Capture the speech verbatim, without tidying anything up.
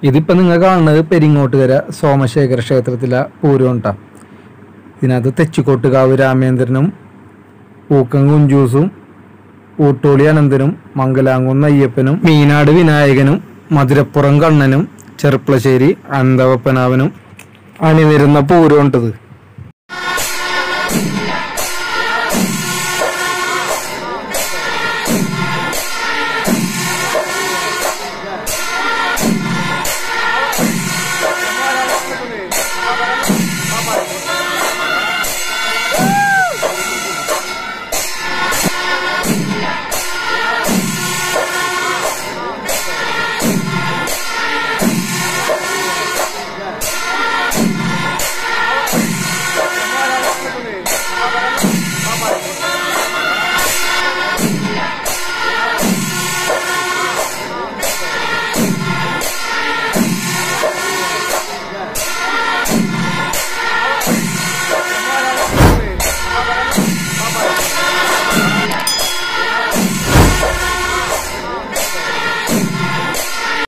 ഇതിപ്പോൾ നിങ്ങൾ കാണുന്നത് പെരിങ്ങോട്ടുകര സോമശേഖര ക്ഷേത്രത്തിലെ പൂരം ഉണ്ടാ. ഇതിനകത്ത് തെച്ചിക്കോട്ടുകാവ് രാമേന്ദ്രനും പൂക്കം കുഞ്ചൂസും ഊട്ടോളി അനന്തനും മംഗലാംകുന്ന് അയ്യപ്പനും മീനാട് വിനായകനും മധുരപ്പുറം കണ്ണനും ചെറുപ്പളശ്ശേരി അനന്തവപ്പനാവനും അണിനിരുന്ന പൂരം ഉണ്ടത്.